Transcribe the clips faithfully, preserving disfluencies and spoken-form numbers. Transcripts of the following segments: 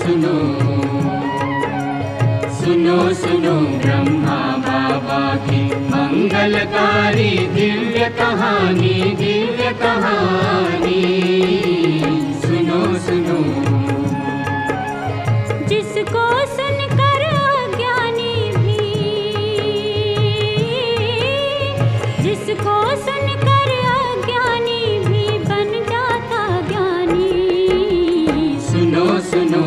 सुनो सुनो सुनो ब्रह्मा बाबा की मंगलकारी दिव्य कहानी दिव्य कहानी सुनो सुनो। जिसको सुनकर अज्ञानी भी जिसको सुनकर अज्ञानी भी बन जाता ज्ञानी। सुनो सुनो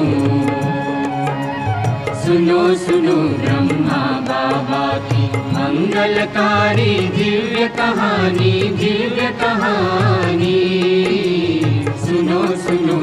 सुनो सुनो ब्रह्मा बाबा की मंगलकारी दिव्य कहानी दिव्य कहानी सुनो सुनो।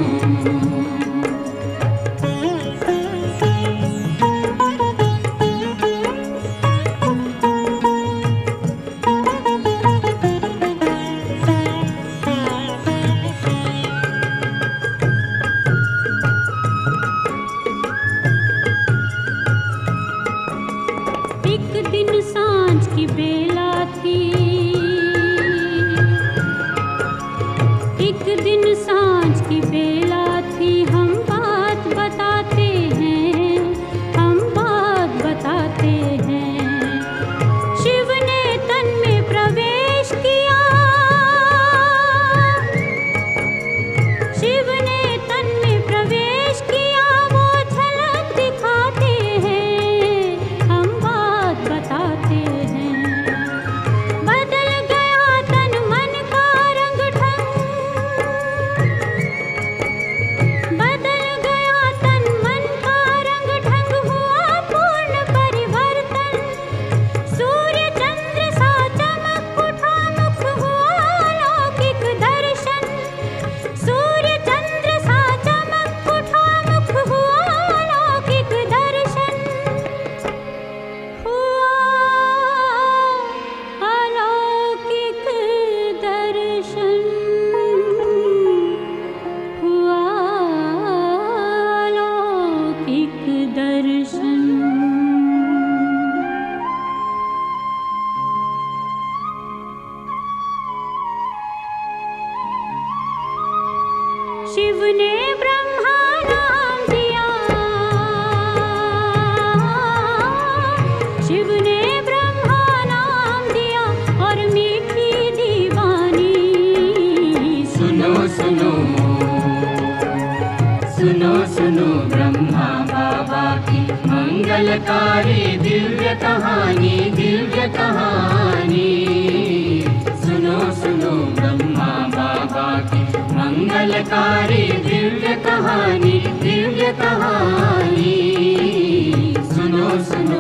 शिव ने ब्रह्मा नाम दिया शिव ने ब्रह्मा नाम दिया और मीठी दीवानी। सुनो सुनो सुनो सुनो ब्रह्मा बाबा की मंगलकारी दिव्य कहानी दिव्य कहानी सुनो सुनो ब्रह्मा बाबा की मंगलकारी दिव्य कहानी दिव्य कहानी सुनो सुनो।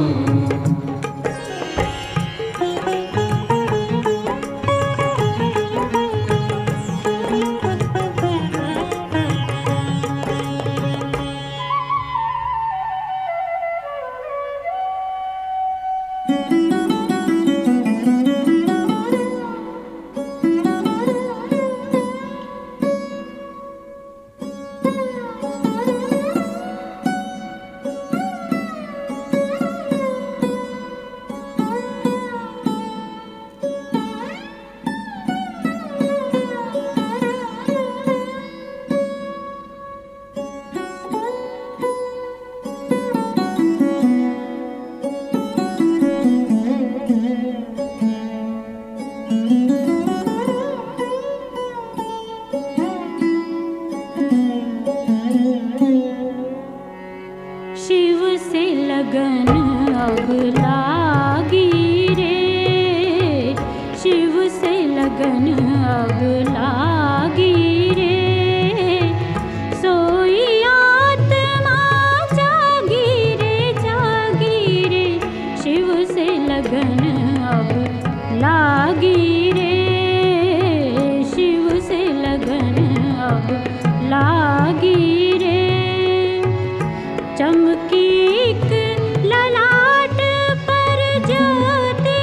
शिव से लगन अब लागी रे शिव से लगन अब लागी रे सोई आत्मा जागी रे जागी रे शिव से लगन अब लागी रे शिव से लगन अब लागी रे। चमकी एक ललाट पर ज्योति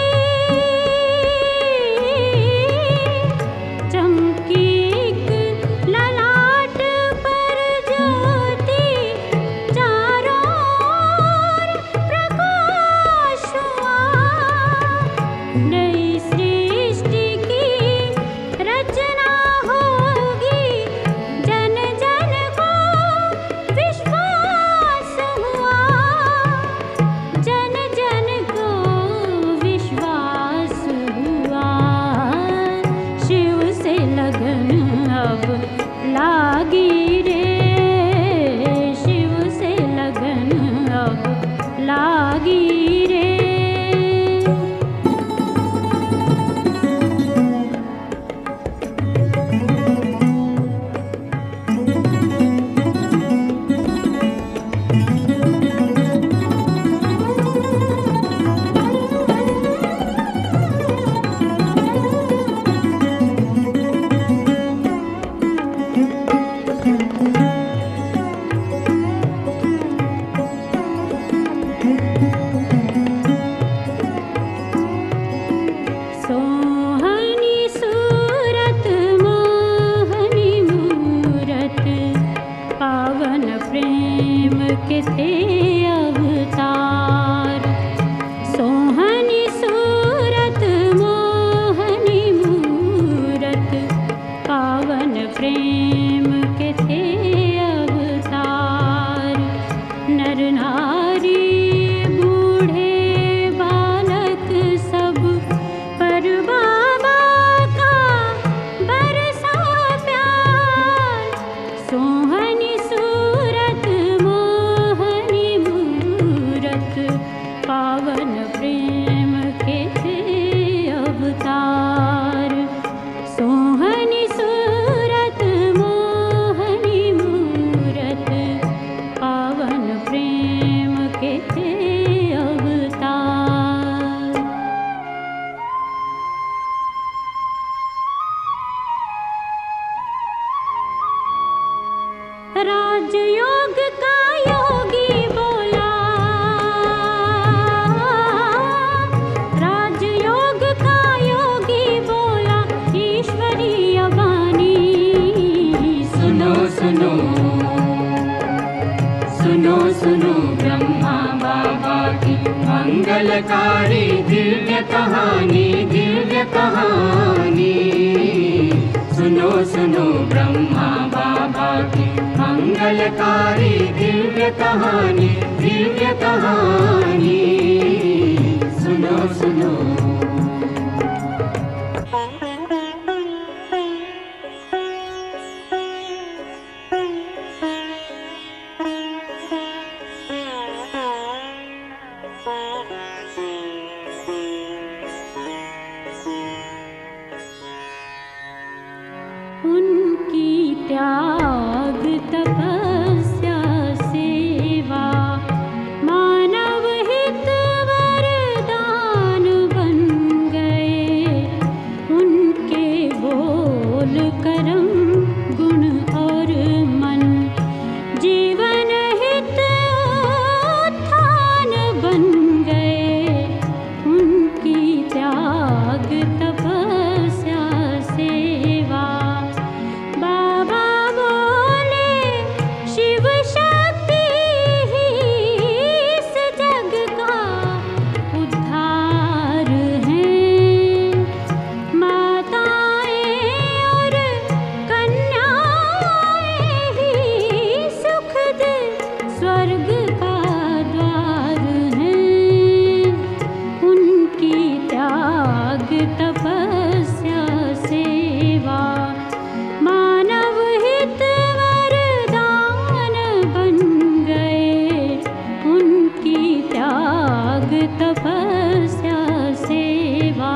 चमकी एक ललाट पर ज्योति चारों ओर प्रकाश हुआ। नई सृष्टि की रचना होगी जन जन को विश्वास के थे अवतार। सोहनी सूरत मोहनी मूरत, पावन प्रेम के थे अवतार। नर नारी बूढ़े बालक सब पर बाबा का बरसा प्यार। सोहनी सूरत मोहनी मूरत, पावन प्रेम के थे अवतार। सोहनी सूरत मोहनी मूरत, पावन प्रेम के थे अवतार। राजयोग का योगी बोला, राजयोग का योगी बोला, ईश्वरीय वाणी। सुनो सुनो सुनो सुनो ब्रह्मा बाबा की मंगलकारी दिव्य कहानी, दिव्य कहानी। सुनो सुनो ब्रह्मा बाबा की मंगलकारी दिव्य कहानी, दिव्य कहानी। सुनो सुनो उनकी त्याग तपस्या सेवा, मानव हित वरदान बन गए। उनके बोल करम गुण और मन, जीवन हित उत्थान बन गए। उनकी त्याग तपस्या सेवा, बाबा बोले शिव शक्ति ही इस जग का उद्धार है। माताएं और कन्याएं ही सुखद स्वर्ग का द्वार हैं। उनकी त्याग तपस्या सेवा, मानव हित वरदान बन गए। उनकी त्याग तपस्या सेवा।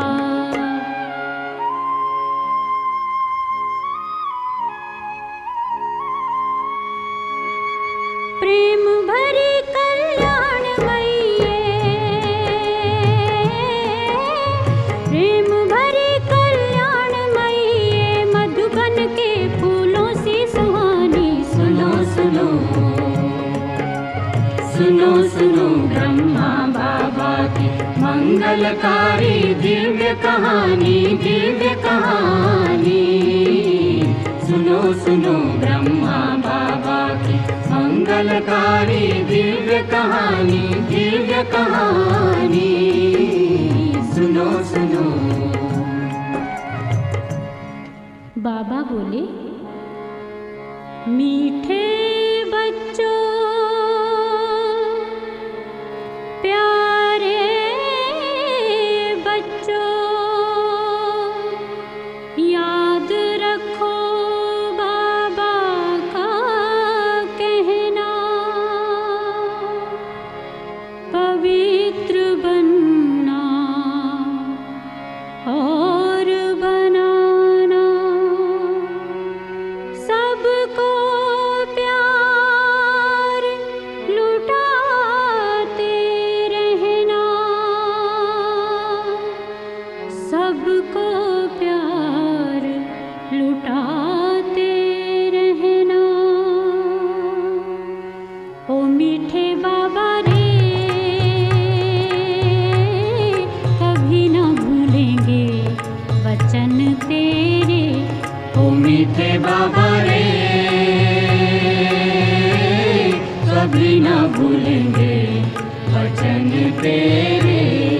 प्रेम भरी कल्याणमयी, प्रेम भरी कल्याणमयी, मधुबन के फूलों सी सुहानी। सुनो सुनो सुनो सुनो ब्रह्मा बाबा की मंगलकारी दिव्य कहानी, दिव्य कहानी। सुनो सुनो ब्रह्मा बाबा की मंगलकारी दिव्य कहानी, दिव्य कहानी। सुनो सुनो बाबा बोले, मीठे बच्चों प्यारे बच्चों, याद रखो बाबा का कहना। पवित्र बनना और बनाना, सबको कभी ना भूलेंगे वचन तेरे।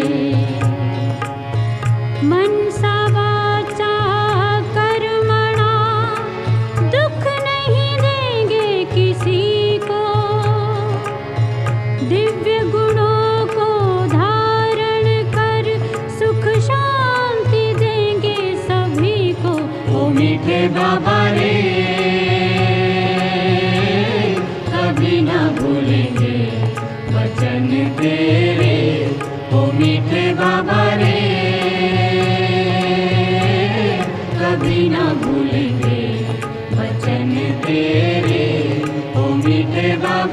मनसा वाचा कर्मणा दुख नहीं देंगे किसी को, दिव्य गुणों को धारण कर सुख शांति देंगे सभी को। ओ मीठे बाबा रे कभी ना भूलेंगे वचन तेरे। ओ मीठे बाबा रे कभी ना भूलेंगे वचन तेरे। ओ मीठे बाबा